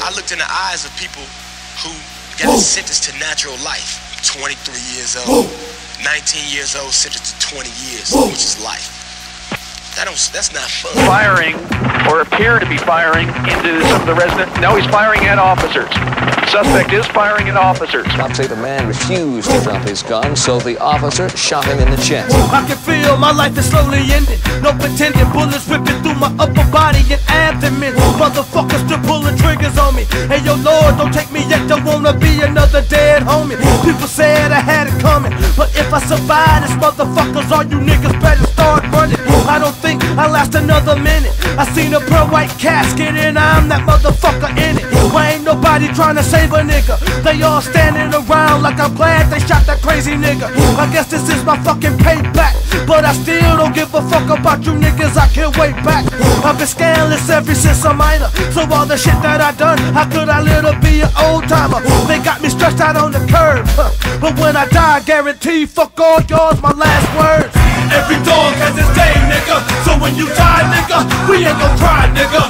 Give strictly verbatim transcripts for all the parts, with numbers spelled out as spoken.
I looked in the eyes of people who got sentenced to natural life. twenty-three years old, nineteen years old, sentenced to twenty years, which is life. That don't, that's not fun. Firing, or appear to be firing, into some of the residents. No, he's firing at officers. Suspect is firing at officers. Cops say the man refused to drop his gun, so the officer shot him in the chest. I can feel my life is slowly ending. No pretending, bullets ripping through my upper body and abdomen. Motherfuckers still pulling triggers on me. Hey yo Lord, don't take me yet, don't wanna be another dead homie. People said I had it coming, but if I survive this motherfuckers, all you niggas better start running. I don't think I last another minute. I seen a pearl white casket and I'm that motherfucker in it. Why ain't nobody trying to save a nigga? They all standing around like I'm glad they shot that crazy nigga. I guess this is my fucking payback, but I still don't give a fuck about you niggas I killed way back. I've been scandalous ever since I'm minor, so all the shit that I done, how could I live to be an old timer? They got me stretched out on the curb, huh. But when I die, I guarantee fuck all yours, my last words. Every dog has his day, nigga. So when you die, nigga, we ain't gon' cry, nigga.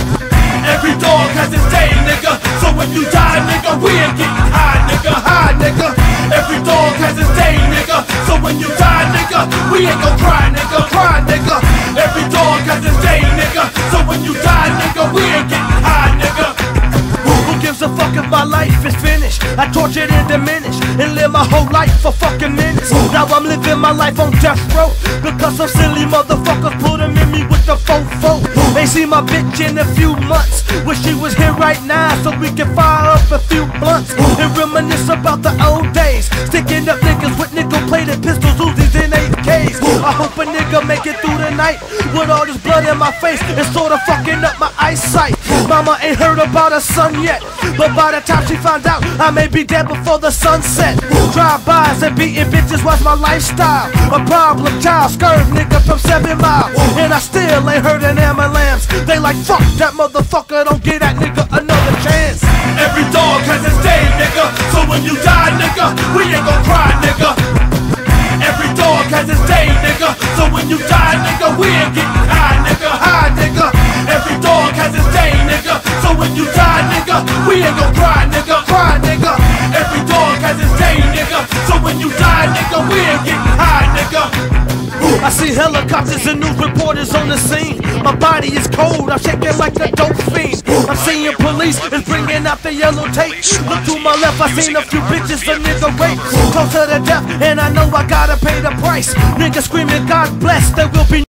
Every dog has his day, nigga. So when you die, nigga, we ain't getting high, nigga, high, nigga. Every dog has his day, nigga. So when you die, nigga, we ain't gon' cry, nigga, cry, nigga. Every dog has his day, nigga. So when you die, nigga, we ain't getting high, nigga. Who gives a fuck if my life is finished? I tortured and diminished and lived my whole life for fucking minutes. Now I'm living my life on death row because some silly motherfuckers put them in me with the fofo. Ain't seen my bitch in a few months. Wish she was here right now so we can fire up a few blunts and reminisce about the old days. Sticking up niggas with nickel-plated pistols, Uzis, and A Ks. I hope a nigga make it through the night with all this blood in my face. It's sorta fucking up my eyesight. Mama ain't heard about her son yet, but by the time she found out, I may be dead before the sunset. Drive-bys and beating bitches was my lifestyle. A problem child, scurve nigga from seven mile, and I still ain't heard an ambulance. They like fuck that motherfucker, don't get that nigga another chance. Every dog has his day, nigga. So when you die, nigga, we ain't gon' cry, nigga. Every dog has his day, nigga. So when you die, nigga, we ain't getting high, nigga, high, nigga. Every dog has his day, nigga. So when you die, nigga, we ain't gon' cry, nigga, cry, nigga. Every dog has his day, nigga. So when you die, nigga, we ain't getting high, nigga. I see helicopters and news reporters on the scene. My body is cold, I'm shaking like a dope fiend. I'm seeing police is bringing out the yellow tape. Look to my left, I seen a few bitches a nigga rape. Close to the death, and I know I gotta pay the price. Niggas screaming, God bless, there will be